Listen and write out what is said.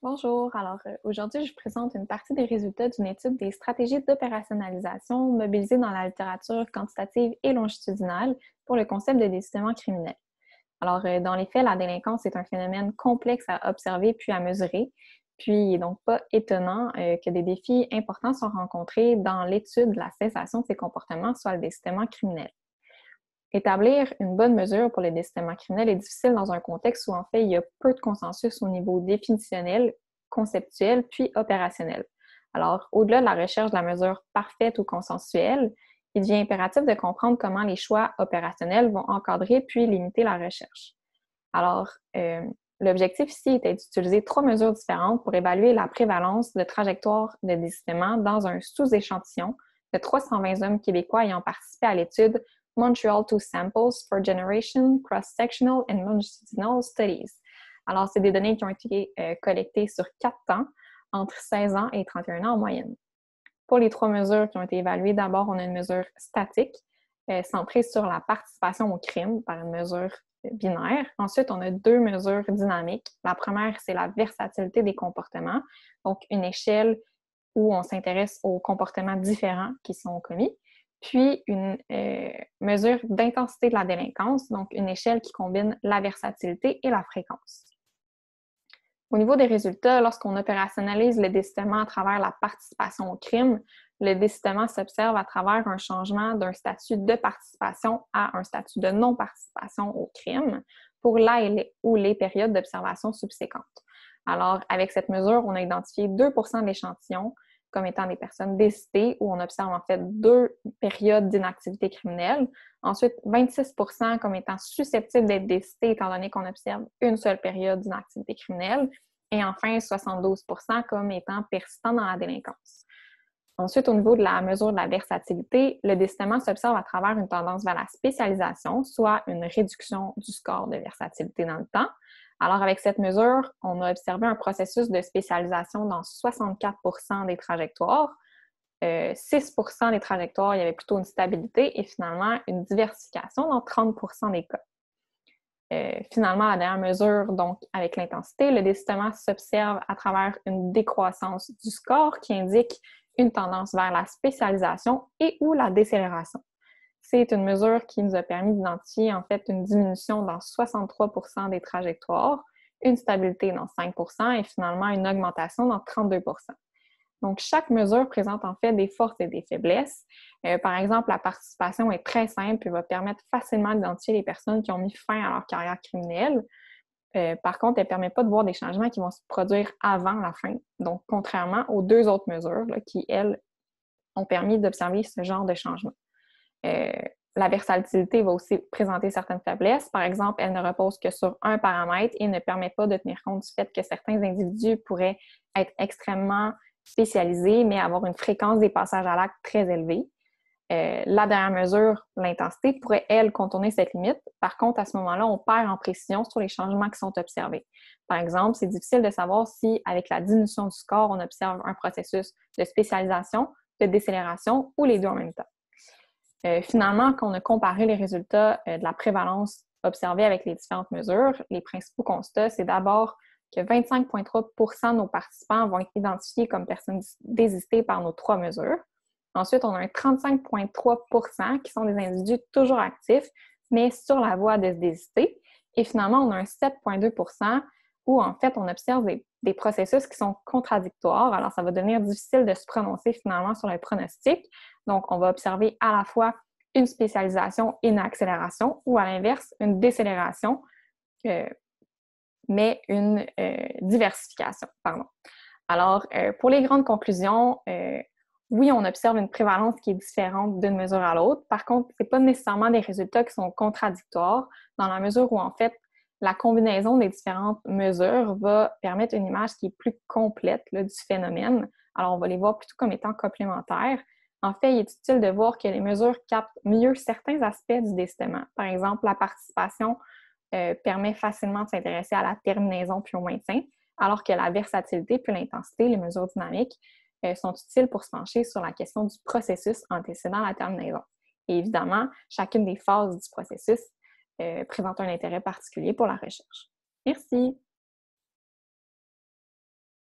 Bonjour, aujourd'hui je présente une partie des résultats d'une étude des stratégies d'opérationnalisation mobilisées dans la littérature quantitative et longitudinale pour le concept de décidement criminel. Dans les faits, la délinquance est un phénomène complexe à observer puis à mesurer, puis il n'est donc pas étonnant que des défis importants soient rencontrés dans l'étude de la cessation de ces comportements, soit le décidement criminel. Établir une bonne mesure pour le décidement criminel est difficile dans un contexte où, en fait, il y a peu de consensus au niveau définitionnel, conceptuel, puis opérationnel. Alors, au-delà de la recherche de la mesure parfaite ou consensuelle, il devient impératif de comprendre comment les choix opérationnels vont encadrer puis limiter la recherche. Alors, euh, L'objectif ici était d'utiliser 3 mesures différentes pour évaluer la prévalence de trajectoires de décidement dans un sous-échantillon de 320 hommes québécois ayant participé à l'étude Montreal 2 Samples for Generation, Cross-Sectional and Longitudinal Studies. Alors, c'est des données qui ont été collectées sur 4 ans, entre 16 ans et 31 ans en moyenne. Pour les 3 mesures qui ont été évaluées, d'abord, on a une mesure statique centrée sur la participation au crime par une mesure binaire. Ensuite, on a 2 mesures dynamiques. La première, c'est la versatilité des comportements, donc une échelle où on s'intéresse aux comportements différents qui sont commis. Puis une mesure d'intensité de la délinquance, donc une échelle qui combine la versatilité et la fréquence. Au niveau des résultats, lorsqu'on opérationnalise le décidement à travers la participation au crime, le décidement s'observe à travers un changement d'un statut de participation à un statut de non-participation au crime pour la ou les périodes d'observation subséquentes. Alors, avec cette mesure, on a identifié 2 de l'échantillon comme étant des personnes décidées, où on observe en fait 2 périodes d'inactivité criminelle. Ensuite, 26 comme étant susceptibles d'être décidées, étant donné qu'on observe une seule période d'inactivité criminelle. Et enfin, 72 comme étant persistants dans la délinquance. Ensuite, au niveau de la mesure de la versatilité, le décidement s'observe à travers une tendance vers la spécialisation, soit une réduction du score de versatilité dans le temps. Alors, avec cette mesure, on a observé un processus de spécialisation dans 64 des trajectoires. 6 des trajectoires, il y avait plutôt une stabilité et finalement une diversification dans 30 des cas. Finalement, la dernière mesure, donc avec l'intensité, le décidement s'observe à travers une décroissance du score qui indique une tendance vers la spécialisation et ou la décélération. C'est une mesure qui nous a permis d'identifier en fait une diminution dans 63 des trajectoires, une stabilité dans 5 et finalement une augmentation dans 32 . Donc, chaque mesure présente en fait des forces et des faiblesses. Par exemple, la participation est très simple et va permettre facilement d'identifier les personnes qui ont mis fin à leur carrière criminelle. Par contre, elle ne permet pas de voir des changements qui vont se produire avant la fin. Donc, contrairement aux 2 autres mesures là, qui, elles, ont permis d'observer ce genre de changement. La versatilité va aussi présenter certaines faiblesses. Par exemple, elle ne repose que sur un paramètre et ne permet pas de tenir compte du fait que certains individus pourraient être extrêmement spécialisés, mais avoir une fréquence des passages à l'acte très élevée. La dernière mesure, l'intensité, pourrait, elle, contourner cette limite. Par contre, à ce moment-là, on perd en précision sur les changements qui sont observés. Par exemple, c'est difficile de savoir si, avec la diminution du score, on observe un processus de spécialisation, de décélération ou les 2 en même temps. Finalement, quand on a comparé les résultats de la prévalence observée avec les différentes mesures, les principaux constats, c'est d'abord que 25,3 de nos participants vont être identifiés comme personnes désistées par nos 3 mesures. Ensuite, on a un 35,3 qui sont des individus toujours actifs, mais sur la voie de se désister. Et finalement, on a un 7,2 où, en fait, on observe des processus qui sont contradictoires. Alors, ça va devenir difficile de se prononcer finalement sur le pronostic. Donc, on va observer à la fois une spécialisation et une accélération, ou à l'inverse, une décélération, mais une diversification. Alors, pour les grandes conclusions, oui, on observe une prévalence qui est différente d'une mesure à l'autre. Par contre, ce n'est pas nécessairement des résultats qui sont contradictoires, dans la mesure où, en fait, la combinaison des différentes mesures va permettre une image qui est plus complète là, du phénomène. Alors, on va les voir plutôt comme étant complémentaires. En fait, il est utile de voir que les mesures captent mieux certains aspects du décidement. Par exemple, la participation permet facilement de s'intéresser à la terminaison puis au maintien, alors que la versatilité puis l'intensité, les mesures dynamiques, sont utiles pour se pencher sur la question du processus antécédent à la terminaison. Et évidemment, chacune des phases du processus présente un intérêt particulier pour la recherche. Merci!